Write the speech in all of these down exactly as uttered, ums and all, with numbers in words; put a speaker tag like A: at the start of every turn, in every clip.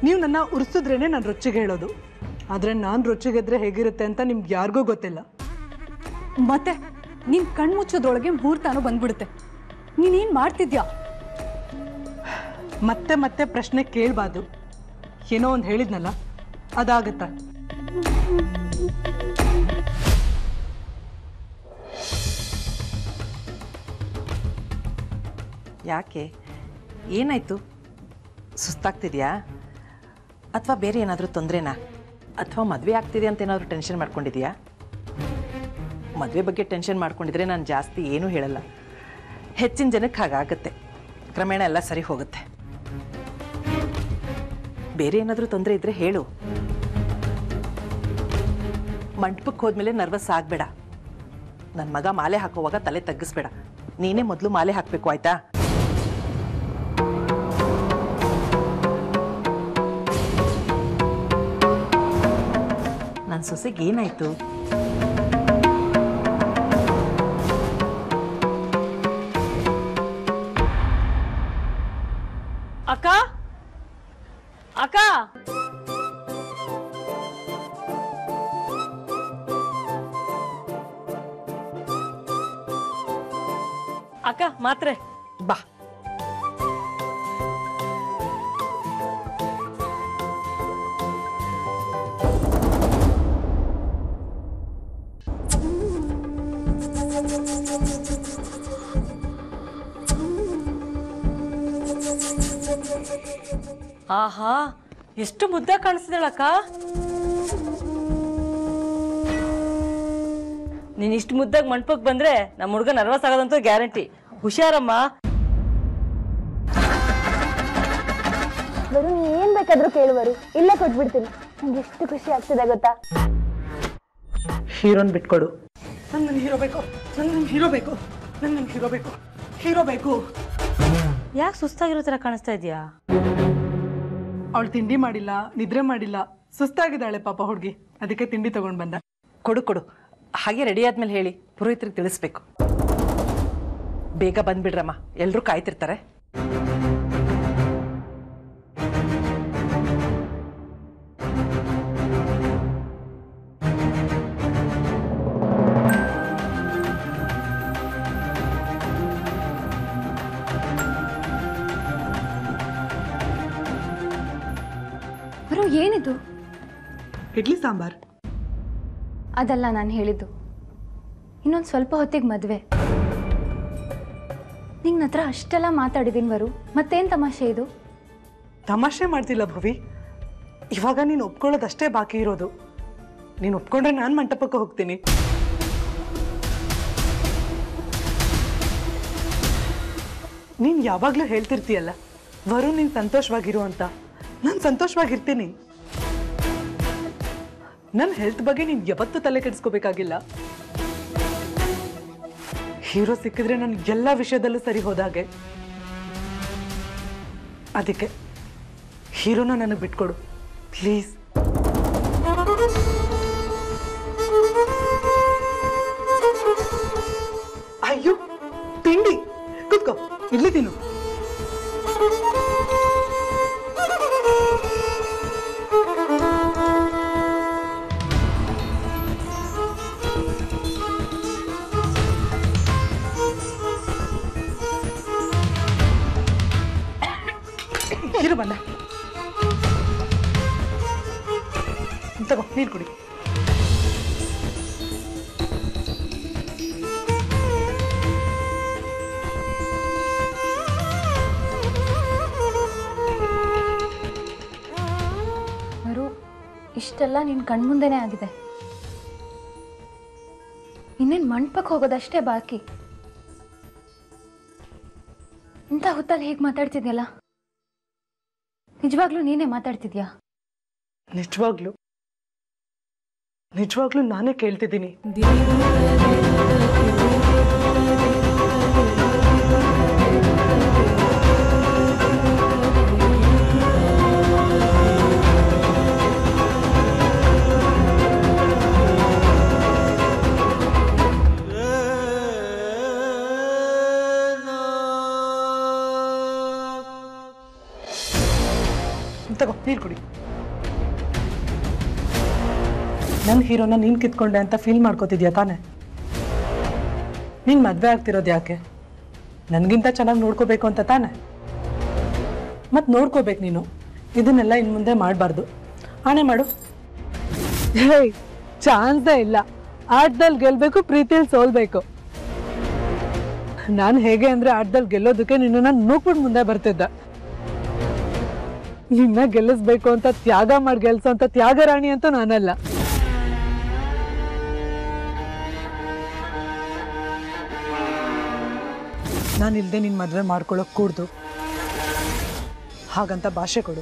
A: ನೀವು ನನ್ನ ಉರ್ಸಿದ್ರೇನೆ ನಾನು ರೊಚ್ಚಿಗೆ ಹೇಳೋದು. ಆದರೆ ನಾನು ರೊಚ್ಚಿಗೆದ್ರೆ ಹೇಗಿರುತ್ತೆ ಅಂತ ನಿಮ್ಗೆ ಯಾರಿಗೂ ಗೊತ್ತಿಲ್ಲ.
B: ಮತ್ತೆ ನೀನು ಕಣ್ಮುಚ್ಚೋದ್ರೊಳಗೆ ಮುಹೂರ್ತಾನು ಬಂದ್ಬಿಡುತ್ತೆ. ನೀನೇನು ಮಾಡ್ತಿದ್ಯಾ?
A: ಮತ್ತೆ ಮತ್ತೆ ಪ್ರಶ್ನೆ ಕೇಳಬಾರ್ದು. ಏನೋ ಒಂದು ಹೇಳಿದ್ನಲ್ಲ, ಅದಾಗತ್ತಾ?
C: ಯಾಕೆ, ಏನಾಯಿತು? ಸುಸ್ತಾಗ್ತಿದೆಯಾ ಅಥವಾ ಬೇರೆ ಏನಾದರೂ ತೊಂದರೆನಾ? ಅಥವಾ ಮದುವೆ ಆಗ್ತಿದೆ ಅಂತ ಏನಾದರೂ ಟೆನ್ಷನ್ ಮಾಡ್ಕೊಂಡಿದೆಯಾ? ಮದುವೆ ಬಗ್ಗೆ ಟೆನ್ಷನ್ ಮಾಡ್ಕೊಂಡಿದ್ರೆ ನಾನು ಜಾಸ್ತಿ ಏನೂ ಹೇಳಲ್ಲ. ಹೆಚ್ಚಿನ ಜನಕ್ಕೆ ಹಾಗಾಗತ್ತೆ, ಕ್ರಮೇಣ ಎಲ್ಲ ಸರಿ ಹೋಗುತ್ತೆ. ಬೇರೆ ಏನಾದರೂ ತೊಂದರೆ ಇದ್ದರೆ ಹೇಳು. ಮಂಟಪಕ್ಕೆ ಹೋದ್ಮೇಲೆ ನರ್ವಸ್ ಆಗಬೇಡ. ನನ್ನ ಮಗ ಮಾಲೆ ಹಾಕುವಾಗ ತಲೆ ತಗ್ಗಿಸ್ಬೇಡ. ನೀನೇ ಮೊದಲು ಮಾಲೆ ಹಾಕಬೇಕು, ಆಯ್ತಾ? ನನ್ನ ಸೊಸೆಗೆ ಏನಾಯ್ತು?
B: ಅಕ್ಕ ಅಕ್ಕ ಅಕ್ಕ ಮಾತ್ರೆ
C: ಬಾ.
B: ಆಹಾ, ಎಷ್ಟು ಮುದ್ದೆ ಕಾಣಿಸ್ತಿದ್ದಾಳಕ್ಕ. ನೀನ್ ಇಷ್ಟು ಮುದ್ದಾಗಿ ಮಂಟಪಕ್ಕೆ ಬಂದ್ರೆ ನಮ್ಮ ಹುಡುಗ ನರ್ವಸ್ ಆಗೋದಂತೂ ಗ್ಯಾರಂಟಿ. ಹುಷಾರಮ್ಮ.
D: ಬರು, ನೀ ಏನ್ ಬೇಕಾದ್ರೂ ಕೇಳುವರು, ಇಲ್ಲೇ ಕೊಟ್ಬಿಡ್ತೀನಿ. ನಂಗೆ ಎಷ್ಟು ಖುಷಿ ಆಗ್ತಿದೆ ಗೊತ್ತಾ?
A: ಹೀರೋನ್ ಬಿಟ್ಕೊಡು. ನನ್ ನನ್ ಹೀರೋ ಬೇಕು, ನನ್ ನನ್ ಹೀರೋ ಬೇಕು, ನನ್ ನನ್ ಹೀರೋ ಬೇಕು, ಹೀರೋ ಬೇಕು.
B: ಯಾಕೆ ಸುಸ್ತಾಗಿರೋ ತರ ಕಾಣಿಸ್ತಾ ಇದೆಯಾ?
A: ಅವಳು ತಿಂಡಿ ಮಾಡಿಲ್ಲ, ನಿದ್ರೆ ಮಾಡಿಲ್ಲ, ಸುಸ್ತಾಗಿದ್ದಾಳೆ ಪಾಪ ಹುಡುಗಿ. ಅದಕ್ಕೆ ತಿಂಡಿ ತಗೊಂಡ್ ಬಂದ.
C: ಕೊಡು ಕೊಡು. ಹಾಗೆ ರೆಡಿ ಆದ್ಮೇಲೆ ಹೇಳಿ, ಪುರೋಹಿತರಿಗೆ ತಿಳಿಸ್ಬೇಕು. ಬೇಗ ಬಂದ್ಬಿಡ್ರಮ್ಮ, ಎಲ್ಲರೂ ಕಾಯ್ತಿರ್ತಾರೆ.
D: ಬರು, ಏನಿದು?
A: ಇಡ್ಲಿ ಸಾಂಬಾರ್.
D: ಅದಲ್ಲ ನಾನು ಹೇಳಿದ್ದು. ಇನ್ನೊಂದು ಸ್ವಲ್ಪ ಹೊತ್ತಿಗೆ ಮದುವೆ. ನಿನ್ನ ಹತ್ರ ಅಷ್ಟೆಲ್ಲ ಮಾತಾಡಿದ್ದೀನಿ ಬರು, ಮತ್ತೇನು ತಮಾಷೆ ಇದು?
A: ತಮಾಷೆ ಮಾಡ್ತಿಲ್ಲ ಭವಿ. ಇವಾಗ ನೀನು ಒಪ್ಕೊಳ್ಳೋದಷ್ಟೇ ಬಾಕಿ ಇರೋದು. ನೀನು ಒಪ್ಕೊಂಡ್ರೆ ನಾನು ಮಂಟಪಕ್ಕೆ ಹೋಗ್ತೀನಿ. ನೀನು ಯಾವಾಗಲೂ ಹೇಳ್ತಿರ್ತೀಯಲ್ಲ, ವರು ನೀನು ಸಂತೋಷವಾಗಿರು ಅಂತ. ನಾನು ಸಂತೋಷವಾಗಿರ್ತೀನಿ. ನನ್ನ ಹೆಲ್ತ್ ಬಗ್ಗೆ ನೀನು ಯಾವತ್ತೂ ತಲೆ ಕೆಡಿಸ್ಕೋಬೇಕಾಗಿಲ್ಲ. ಹೀರೋ ಸಿಕ್ಕಿದ್ರೆ ನಾನು ಎಲ್ಲ ವಿಷಯದಲ್ಲೂ ಸರಿ ಹೋದಾಗೆ. ಅದಕ್ಕೆ ಹೀರೋನ ನನಗೆ ಬಿಟ್ಕೊಡು ಪ್ಲೀಸ್. ಅಯ್ಯೋ ತಿಂಡಿ, ಕೂತ್ಕೋ, ಇಡ್ಲಿ ತಿನ್ನು. ಹೀರೋ ಬಂದ, ತಗೋ ನೀರು ಕುಡಿ.
D: ಬರು, ಇಷ್ಟೆಲ್ಲ ನಿನ್ನ ಕಣ್ಮುಂದೆನೇ ಆಗಿದೆ. ಇನ್ನೇನು ಮಂಟಪಕ್ಕೆ ಹೋಗೋದಷ್ಟೇ ಬಾಕಿ. ಇಂಥ ಹೊತ್ತಲ್ಲಿ ಹೇಗೆ ಮಾತಾಡ್ತಿದ್ಯಲ್ಲ? ನಿಜವಾಗ್ಲೂ ನೀನೇ ಮಾತಾಡ್ತಿದ್ಯಾ?
A: ನಿಜವಾಗ್ಲೂ ನಿಜವಾಗ್ಲೂ ನಾನೇ ಕೇಳ್ತಿದ್ದೀನಿ. ತಗೋ ನೀರು ಕುಡಿ. ನನ್ನ ಹೀರೋನ ನೀನು ಕಿತ್ಕೊಂಡೆ ಅಂತ ಫೀಲ್ ಮಾಡ್ಕೋತಿದ್ಯಾ ತಾನೆ? ನೀನು ಮದುವೆ ಆಗ್ತಿರೋದು ಯಾಕೆ? ನನಗಿಂತ ಚೆನ್ನಾಗಿ ನೋಡ್ಕೋಬೇಕು ಅಂತ ತಾನೆ? ಮತ್ತು ನೋಡ್ಕೋಬೇಕು ನೀನು. ಇದನ್ನೆಲ್ಲ ಇನ್ನು ಮುಂದೆ ಮಾಡಬಾರ್ದು. ಆಣೆ ಮಾಡು.
E: ಹೇಯ್, ಚಾನ್ಸೇ ಇಲ್ಲ. ಆಟದಲ್ಲಿ ಗೆಲ್ಲಬೇಕು, ಪ್ರೀತಿಯಲ್ಲಿ ಸೋಲ್ಬೇಕು. ನಾನು ಹೇಗೆ ಅಂದರೆ ಆಟದಲ್ಲಿ ಗೆಲ್ಲೋದಕ್ಕೆ ನಿನ್ನನ್ನು ನೂಕ್ಬಿಟ್ಟು ಮುಂದೆ ಬರ್ತಿದ್ದೆ. ನಿನ್ನ ಗೆಲ್ಲಿಸ್ಬೇಕು ಅಂತ ತ್ಯಾಗ ಮಾಡಿ ಗೆಲ್ಸೋ ಅಂತ ತ್ಯಾಗರಾಣಿ ಅಂತೂ ನಾನಲ್ಲ.
A: ನಾನಿಲ್ಲದೆ ನಿನ್ನ ಮದುವೆ ಮಾಡ್ಕೊಳ್ಳೋಕೆ ಕೂಡ್ದು ಹಾಗಂತ ಭಾಷೆ ಕೊಡು.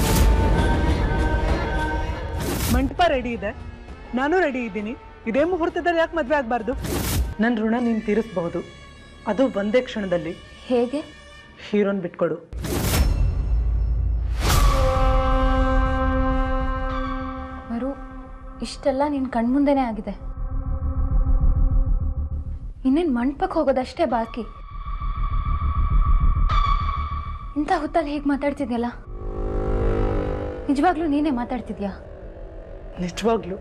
A: ಮಂಟಪ ರೆಡಿ ಇದೆ, ನಾನು ರೆಡಿ ಇದ್ದೀನಿ. ಇದೇ ಮುಹೂರ್ತದಲ್ಲಿ ಯಾಕೆ ಮದುವೆ ಆಗಬಾರ್ದು? ನನ್ನ ಋಣ ನೀನು ತೀರಿಸಬಹುದು, ಅದು ಒಂದೇ ಕ್ಷಣದಲ್ಲಿ.
D: ಹೇಗೆ?
A: ಹೀರೋನ್ ಬಿಟ್ಕೊಡು.
D: ಮರು, ಇಷ್ಟೆಲ್ಲ ನಿನ್ನ ಕಣ್ಮುಂದೆನೇ ಆಗಿದೆ. ಇನ್ನೇನು ಮಂಟಪಕ್ಕೆ ಹೋಗೋದಷ್ಟೇ ಬಾಕಿ. ಇಂಥ ಹೊತ್ತಲ್ಲಿ ಹೇಗೆ ಮಾತಾಡ್ತಿದ್ಯಲ್ಲ? ನಿಜವಾಗ್ಲೂ ನೀನೇ ಮಾತಾಡ್ತಿದ್ಯಾ?
A: ನಿಜವಾಗ್ಲೂ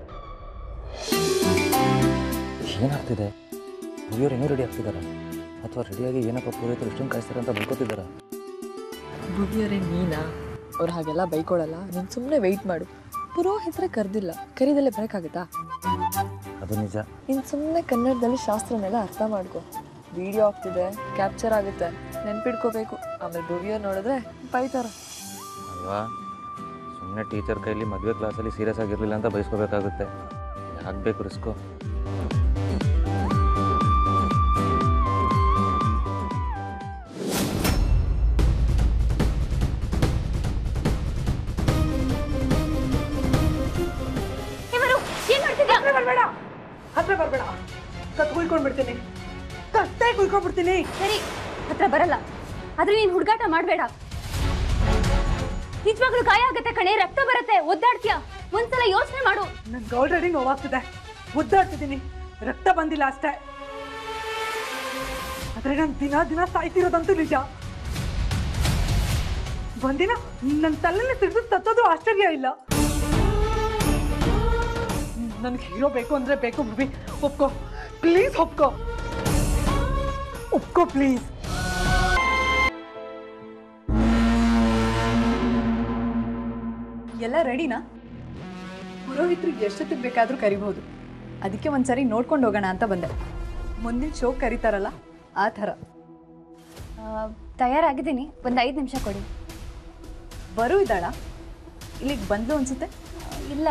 F: ಏನಾಗ್ತಿದೆ? ಹುಡುಗಿಯರು ಏನೋ ರೆಡಿ ಆಗ್ತಿದಾರ ಅಥವಾ ರೆಡಿಯಾಗಿ ಏನಪ್ಪ ಪೂರೈತರು ಇಷ್ಟೊಂದು ಕಾಯಿಸ್ತಾರೆ ಅಂತ ಬೈಕೋತಿದ್ದಾರ?
G: ಭವ್ಯರೇ ನೀನಾ? ಅವ್ರು ಹಾಗೆಲ್ಲ ಬೈಕೊಳ್ಳಲ್ಲ. ನೀನು ಸುಮ್ಮನೆ ವೆಯ್ಟ್ ಮಾಡು. ಪುರೋಹಿತರೆ ಕರೆದಿಲ್ಲ, ಕರೀದಲ್ಲೇ ಬರೋಕ್ಕಾಗತ್ತಾ?
F: ಅದು ನಿಜ.
G: ನೀನು ಸುಮ್ಮನೆ ಕನ್ನಡದಲ್ಲಿ ಶಾಸ್ತ್ರನೆಲ್ಲ ಅರ್ಥ ಮಾಡ್ಕೊ. ವಿಡಿಯೋ ಆಗ್ತಿದೆ, ಕ್ಯಾಪ್ಚರ್ ಆಗುತ್ತೆ, ನೆನ್ಪಿಡ್ಕೋಬೇಕು. ಆಮೇಲೆ ಭವ್ಯ ನೋಡಿದ್ರೆ ಬೈತಾರ
F: ಅಲ್ವಾ? ಸುಮ್ಮನೆ ಟೀಚರ್ ಕೈಲಿ ಮದುವೆ ಕ್ಲಾಸಲ್ಲಿ ಸೀರಿಯಸ್ ಆಗಿರಲಿಲ್ಲ ಅಂತ ಬಯಸ್ಕೋಬೇಕಾಗುತ್ತೆ. ಆಗಬೇಕು ರಿಸ್ಕು.
A: ಹತ್ರ ಬರಬೇಡ, ಕತ್ ಕುಯ್ಕೊಂಡ್ಬಿಡ್ತೀನಿ. ಕತ್ತೆ ಕುಯ್ಕೊಂಡ್ಬಿಡ್ತೀನಿ.
D: ಸರಿ, ಹತ್ರ ಬರಲ್ಲ. ಆದ್ರೆ ನೀನು ಹುಡುಗಾಟ ಮಾಡಬೇಡ. ನಿಜವಾಗ್ಲೂ ಗಾಯ ಆಗತ್ತೆ ಕಣೆ, ರಕ್ತ ಬರುತ್ತೆ, ಒದ್ದಾಡ್ತೀಯ. ಒಂದ್ಸಲ ಯೋಚನೆ ಮಾಡು.
A: ನನ್ಗೆ ಆಲ್ರೆಡಿ ನೋವಾಗ್ತಿದೆ, ಒದ್ದಾಡ್ತಿದ್ದೀನಿ. ರಕ್ತ ಬಂದಿಲ್ಲ ಅಷ್ಟೇ. ಆದ್ರೆ ನಾನು ದಿನ ದಿನ ಸಾಯ್ತಿರೋದಂತೂ ನಿಜ. ಒಂದಿನ ನನ್ನ ತಲೆಯಲ್ಲಿ ಸಿಡಿದು ತತ್ತೋದು ಆಶ್ಚರ್ಯ ಇಲ್ಲ. ನನ್ಗೆ ಹೀರೋ ಬೇಕು ಅಂದ್ರೆ ಬೇಕು ಭೂಮಿ. ಒಪ್ಕೋ ಪ್ಲೀಸ್, ಒಪ್ಕೋ ಒಪ್ಕೋ ಪ್ಲೀಸ್.
H: ಎಲ್ಲ ರೆಡಿನಾ? ಪುರೋಹಿತರಿಗೆ ಎಷ್ಟೊತ್ತಿಗೆ ಬೇಕಾದರೂ ಕರಿಬಹುದು. ಅದಕ್ಕೆ ಒಂದ್ಸರಿ ನೋಡ್ಕೊಂಡು ಹೋಗೋಣ ಅಂತ ಬಂದೆ. ಮುಂದಿನ ಶೋ ಕರೀತಾರಲ್ಲ ಆ ಥರ.
D: ತಯಾರಾಗಿದ್ದೀನಿ, ಒಂದು ಐದು ನಿಮಿಷ ಕೊಡಿ.
H: ಬರು ಇದ್ದಾಳ? ಇಲ್ಲಿಗೆ ಬಂದ್ಲು ಅನ್ಸುತ್ತೆ.
D: ಇಲ್ಲ,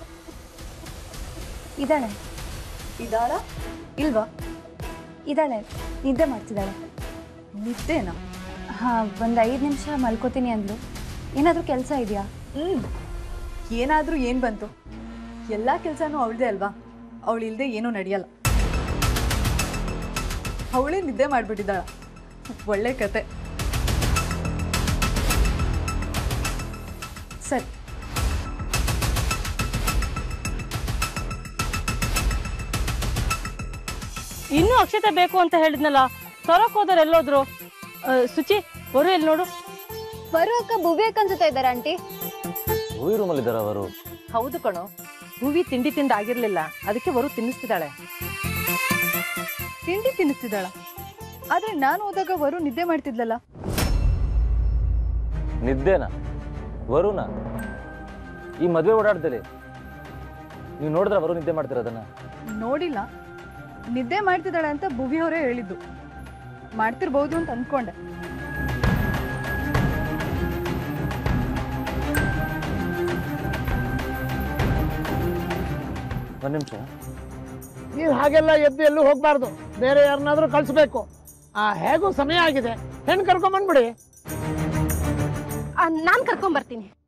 D: ಇದ್ದಾಳೆ.
H: ಇದ್ದಾಳ ಇಲ್ವಾ?
D: ಇದ್ದಾಳೆ, ನಿದ್ದೆ ಮಾಡ್ತಿದ್ದಾಳೆ.
H: ನಿದ್ದೆನಾ?
D: ಹಾಂ, ಒಂದು ಐದು ನಿಮಿಷ ಮಲ್ಕೋತೀನಿ ಅಂದ್ಲು. ಏನಾದರೂ ಕೆಲಸ ಇದೆಯಾ?
H: ಹ್ಞೂ, ಏನಾದರೂ ಏನು ಬಂತು? ಎಲ್ಲ ಕೆಲಸನೂ ಅವಳದೇ ಅಲ್ವಾ? ಅವಳು ಇಲ್ಲದೆ ಏನೂ ನಡೆಯಲ್ಲ. ಅವಳೇ ನಿದ್ದೆ ಮಾಡಿಬಿಟ್ಟಿದ್ದಾಳ. ಒಳ್ಳೆ ಕತೆ. ಸರಿ,
B: ಇನ್ನೂ ಅಕ್ಷತೆ ಬೇಕು ಅಂತ ಹೇಳಿದ್ನಲ್ಲ, ತರಕ್ ಹೋದ್ರೆ ಎಲ್ಲೋದ್ರು? ಸುಚಿ, ಬರು ಎಲ್ಲಿ ನೋಡು.
D: ಬರು ಅಕ್ಕ ಭುವಿ ಅಕ್ಕ ಅನ್ಸುತ್ತಾ ಇದ್ದಾರೆ ಆಂಟಿ.
F: ಹೂವಿ ರೂಮಲ್ಲಿ ಇದ್ದಾರ ಅವರು?
C: ಹೌದು ಕಣೋ, ಹೂವಿ ತಿಂಡಿ ತಿಂದು ಆಗಿರ್ಲಿಲ್ಲ, ಅದಕ್ಕೆ ಬರು ತಿನ್ನಿಸ್ತಿದ್ದಾಳೆ.
H: ತಿಂಡಿ ತಿನ್ನಿಸ್ತಿದ್ದಾಳ? ಆದ್ರೆ ನಾನು ಹೋದಾಗ ವರು ನಿದ್ದೆ ಮಾಡ್ತಿದ್ಲಲ್ಲ.
F: ನಿದ್ದೆನಾ? ವರುಣ ಈ ಮದುವೆ ಓಡಾಡ್ದಲ್ಲಿ ನೀವು ನೋಡಿದ್ರೆ ವರು ನಿದ್ದೆ ಮಾಡ್ತಿರೋದನ್ನ?
H: ನೋಡಿಲ್ಲ, ನಿದ್ದೆ ಮಾಡ್ತಿದ್ದಾಳೆ ಅಂತ ಭುವಿ ಅವರೇ ಹೇಳಿದ್ದು. ಮಾಡ್ತಿರ್ಬೋದು ಅಂತ ಅಂದ್ಕೊಂಡೆ.
F: ಒಂದು ನಿಮಿಷ.
I: ನೀವು ಹಾಗೆಲ್ಲ ಎದ್ದು ಎಲ್ಲೂ ಹೋಗ್ಬಾರ್ದು. ಬೇರೆ ಯಾರನ್ನಾದ್ರೂ ಕಳಿಸ್ಬೇಕು. ಆ ಹೇಗೂ ಸಮಯ ಆಗಿದೆ, ಹೆಣ್ಣು ಕರ್ಕೊಂಡ್ ಬಂದ್ಬಿಡಿ.
D: ನಾನು ಕರ್ಕೊಂಡ್ ಬರ್ತೀನಿ.